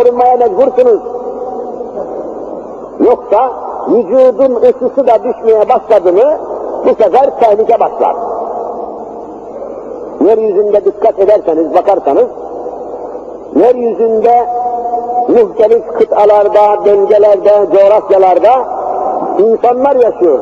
korunmaya mecbursunuz. Yoksa vücudun ısısı da düşmeye başladı mı bu sefer tehlike başlar. Yeryüzünde dikkat ederseniz, bakarsanız, yeryüzünde muhtelif kıtalarda, bölgelerde, coğrafyalarda insanlar yaşıyor.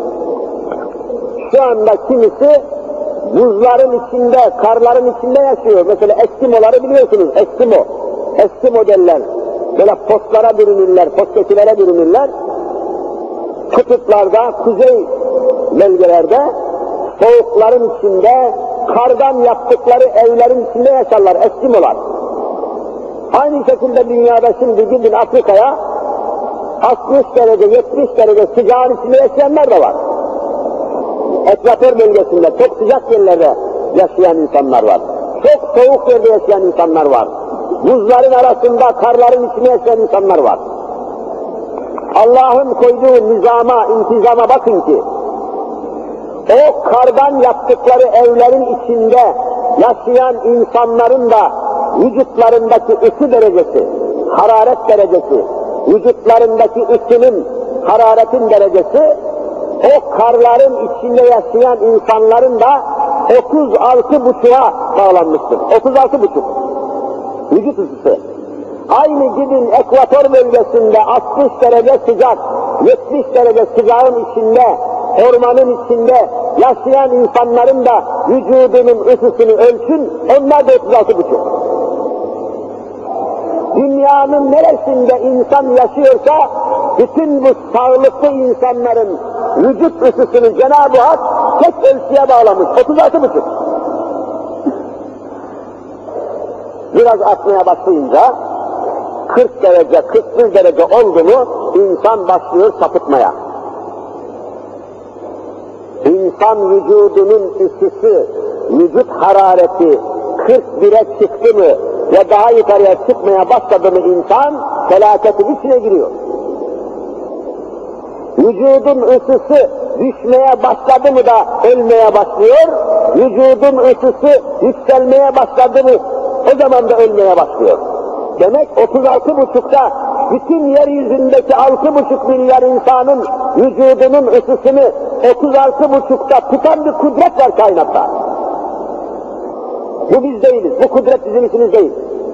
Şu anda kimisi buzların içinde, karların içinde yaşıyor. Mesela Eskimoları biliyorsunuz, Eskimo derler. Böyle postlara bürünürler, postkekilere bürünürler. Kutuplarda, kuzey bölgelerde, soğukların içinde, kardan yaptıkları evlerin içinde yaşarlar Eskimolar. Aynı şekilde dünyada şimdi gidin Afrika'ya, 60 derece, 70 derece sıcağın içinde yaşayanlar da var. Ekvator bölgesinde, çok sıcak yerlerde yaşayan insanlar var. Çok soğuk yerde yaşayan insanlar var. Buzların arasında, karların içinde yaşayan insanlar var. Allah'ın koyduğu nizama, intizama bakın ki, o kardan yaptıkları evlerin içinde yaşayan insanların da vücutlarındaki ısı derecesi, hararet derecesi, vücutlarındaki ısının, hararetin derecesi, o karların içinde yaşayan insanların da 36,5'a bağlanmıştır. 36,5 vücut ısısı. Aynı gidin ekvator bölgesinde 60 derece sıcak, 70 derece sıcağın içinde, ormanın içinde yaşayan insanların da vücudunun ısısını ölçün, onlar da 36,5. Dünyanın neresinde insan yaşıyorsa, bütün bu sağlıklı insanların vücut ısısını Cenab-ı Hak tek ölçüye bağlamış, 36,5. Biraz artmaya başlayınca, 40 derece, 41 derece oldu mu, insan başlıyor sapıtmaya. İnsan vücudunun ısısı, vücut harareti 41'e çıktı mı ve daha yukarıya çıkmaya başladı mı insan, felaketin içine giriyor. Vücudun ısısı düşmeye başladı mı da ölmeye başlıyor, vücudun ısısı yükselmeye başladı mı o zaman da ölmeye başlıyor. Demek 36,5'ta bütün yeryüzündeki 6,5 milyar insanın vücudunun ısısını 36,5'ta tutan bir kudret var kainatta. Bu biz değiliz, bu kudret bizim işimiz değil.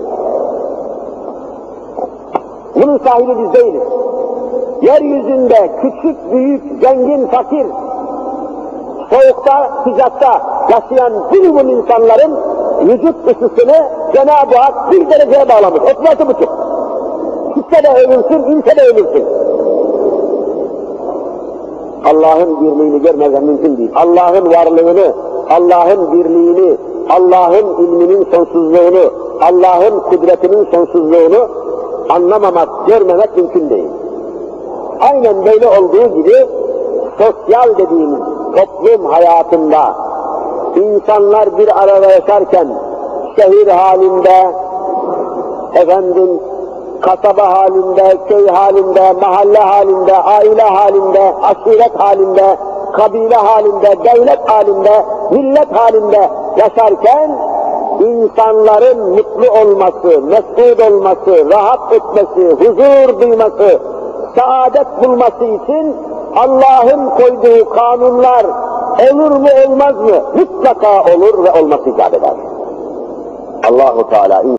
Bunun sahibi biz değiliz. Yeryüzünde küçük, büyük, zengin, fakir, soğukta, sıcakta yaşayan minimum insanların vücut ısısını Cenab-ı Hak 1 dereceye bağlamış, 36,5. Gitse de ölürsün, inse de ölürsün. Allah'ın birliğini görmeden mümkün değil. Allah'ın varlığını, Allah'ın birliğini, Allah'ın ilminin sonsuzluğunu, Allah'ın kudretinin sonsuzluğunu anlamamak, görmemek mümkün değil. Aynen böyle olduğu gibi sosyal dediğimiz toplum hayatında insanlar bir arada yaşarken şehir halinde, kasaba halinde, köy halinde, mahalle halinde, aile halinde, aşiret halinde, kabile halinde, devlet halinde, millet halinde yaşarken insanların mutlu olması, mesut olması, rahat etmesi, huzur duyması, saadet bulması için Allah'ın koyduğu kanunlar olur mu olmaz mı? Mutlaka olur ve olması icap eder. Allah-u Teala